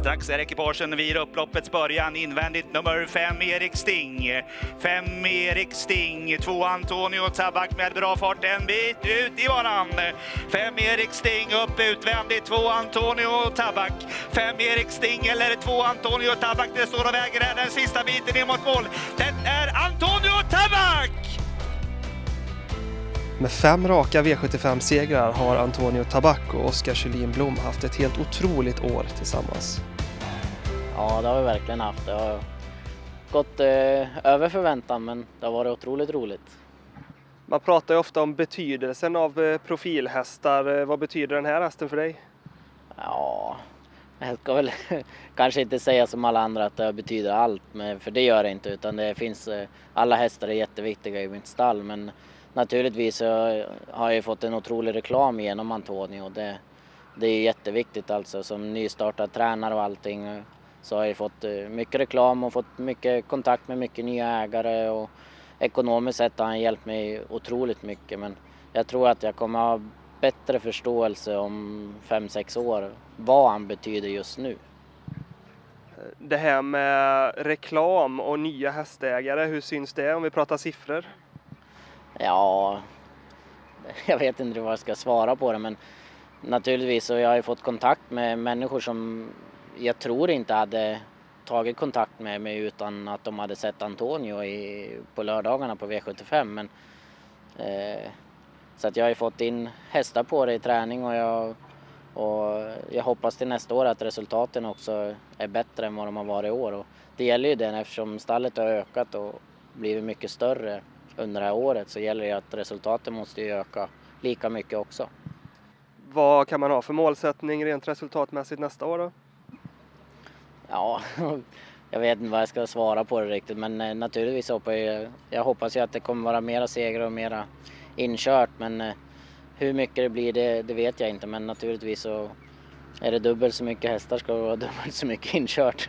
Strax är ekipagen vid upploppets början. Invändigt nummer 5 Erik Sting. 5 Erik Sting. 2 Antonio Tabak med bra fart en bit ut i banan. 5 Erik Sting upp utvändigt. 2 Antonio Tabak. 5 Erik Sting eller 2 Antonio Tabak. Det står och väger här den sista biten in mot mål. Det är Antonio Tabak! Med 5 raka V75-segrar har Antonio Tabak och Oskar Kjellin Blom haft ett helt otroligt år tillsammans. Ja, det har vi verkligen haft. Det har gått över förväntan, men det har varit otroligt roligt. Man pratar ju ofta om betydelsen av profilhästar. Vad betyder den här hästen för dig? Ja, jag ska väl kanske inte säga som alla andra att det betyder allt, men för det gör det inte, utan det finns, alla hästar är jätteviktiga i mitt stall, men naturligtvis har jag fått en otrolig reklam genom Antonio. Det är jätteviktigt alltså, som nystartad tränare och allting så har jag fått mycket reklam och fått mycket kontakt med mycket nya ägare, och ekonomiskt sett har han hjälpt mig otroligt mycket, men jag tror att jag kommer ha bättre förståelse om 5-6 år vad han betyder just nu. Det här med reklam och nya hästägare, hur syns det om vi pratar siffror? Ja, jag vet inte vad jag ska svara på det, men naturligtvis så jag har fått kontakt med människor som jag tror inte hade tagit kontakt med mig utan att de hade sett Antonio på lördagarna på V75. Men, så att jag har fått in hästar på det i träning, och jag hoppas till nästa år att resultaten också är bättre än vad de har varit i år. Och det gäller ju det, eftersom stallet har ökat och blivit mycket större under det här året, så gäller det att resultaten måste ju öka lika mycket också. Vad kan man ha för målsättning rent resultatmässigt nästa år då? Ja, jag vet inte vad jag ska svara på det riktigt, men naturligtvis hoppas jag att det kommer vara mera segrar och mera inkört, men hur mycket det blir det vet jag inte, men naturligtvis så är det dubbelt så mycket hästar ska det vara dubbelt så mycket inkört.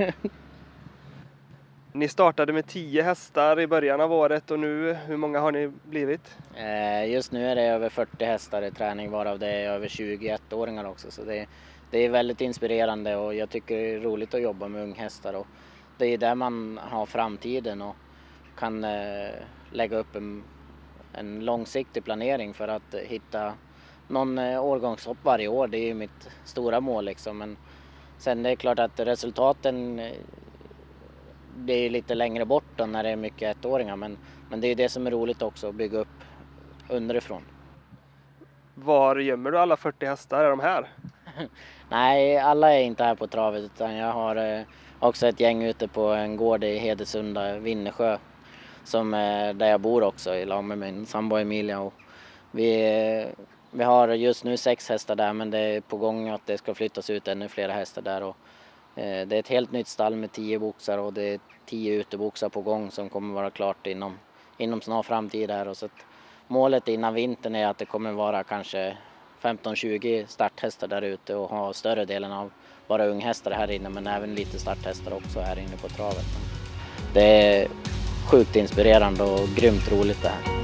Ni startade med 10 hästar i början av året, och nu, hur många har ni blivit? Just nu är det över 40 hästar i träning, varav det är över 21-åringar också, så det är väldigt inspirerande, och jag tycker det är roligt att jobba med unghästar, och det är där man har framtiden och kan lägga upp en långsiktig planering för att hitta någon årgångshopp varje år. Det är ju mitt stora mål liksom, men sen det är klart att resultaten det är lite längre bort då när det är mycket ettåringar, men det är det som är roligt också, att bygga upp underifrån. Var gömmer du alla 40 hästar? Är de här? Nej, alla är inte här på travet, utan jag har också ett gäng ute på en gård i Hedesunda, Vinnesjö, där jag bor också i lag med min sambo Emilia. Och vi har just nu 6 hästar där, men det är på gång att det ska flyttas ut ännu fler hästar där. Och det är ett helt nytt stall med 10 boxar, och det är 10 uteboxar på gång som kommer vara klart inom snar framtid här. Och så att målet innan vintern är att det kommer vara kanske 15-20 starthästar där ute, och ha större delen av bara unghästar här inne, men även lite starthästar också här inne på travet. Det är sjukt inspirerande och grymt roligt det här.